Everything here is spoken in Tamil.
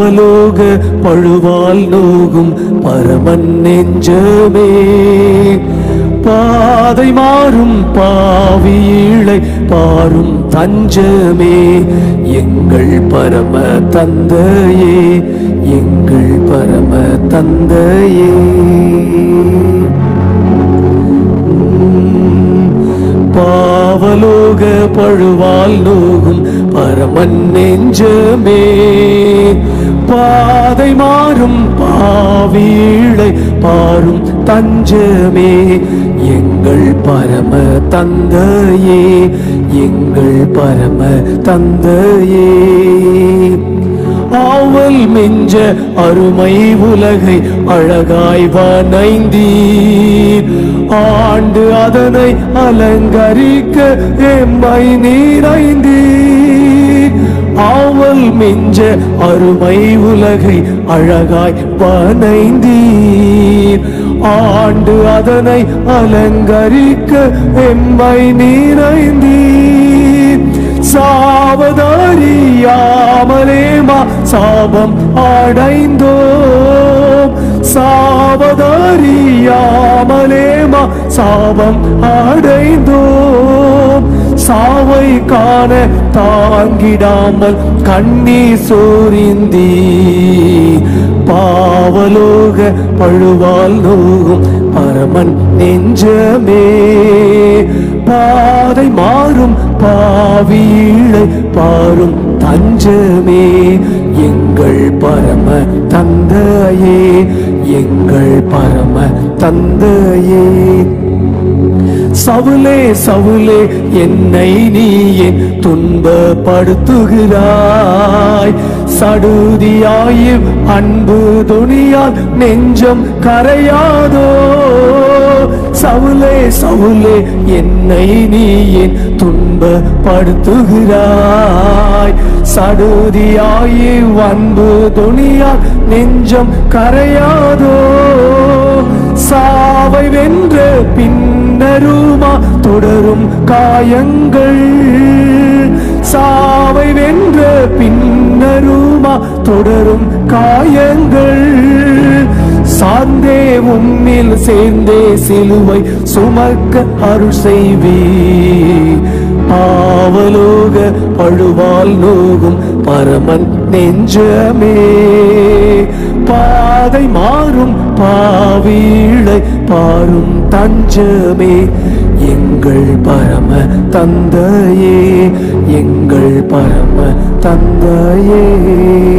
பாவலோக பழுவால் நோகும் பரமன் நெஞ்சமே, பாதை மாறும் பாவியீழை பாரும் தஞ்சமே, எங்கள் பரம தந்தையே, எங்கள் பரம தந்தையே. பாவலோக பழுவால் நோகும் பரமன் நெஞ்சமே, பாதை மாறும் பாவியீழை பாரும் தஞ்சமே, எங்கள் பரம தந்தையே, எங்கள் பரம தந்தையே. ஆவல் மிஞ்ச அருமை உலகை அழகாய் வணைந்தீர், ஆண்டு அதனை அலங்கரிக்க எம்மை நீரைந்தீர். ஆவல் மிஞ்ச அருமை உலகை அழகாய் வணைந்தீர், ஆண்டு அதனை அலங்கரிக்க எம்மை நீரைந்தீர். சாவதாரியாமலேமா சாபம் அடைந்தோம், சாவதாரியாமலேமா சாபம் அடைந்தோம். சாவை காண தாங்கிடாமல் கண்ணீர் சோரிந்தீ, பாவலோக பழுவால் நோகும் பரமன் நெஞ்சமே, பாதை மாறும் பாவியீழை பாரும் தஞ்சமே, எங்கள் பரம தந்தையே, எங்கள் பரம தந்தையே. சவுலே சவுலே என்னை நீ ஏன் துன்பப்படுத்துகிறாய், சடுதியாயும் அன்பு துணியால் நெஞ்சம் கரையாதோ. சவுலே சவுலே என்னை நீ ஏன் துன்பப்படுத்துகிறாய், சடுதியாயும் அன்பு துணியால் நெஞ்சம் கரையாதோ. சாவை வென்ற பின்னருமா தொடரும் காயங்கள், சாவை வென்ற பின்னருமா தொடரும் காயங்கள். சார்ந்தே உம்மில் சேர்ந்தே சிலுவை சுமக்க அருள் செய்வே, பாவலோக பழுவால் நோகும் பரமன் நெஞ்சமே, பாதை மாறும் பாவியீழை பாரும் தஞ்சமே, எங்கள் பரம தந்தையே, எங்கள் பரம தந்தையே.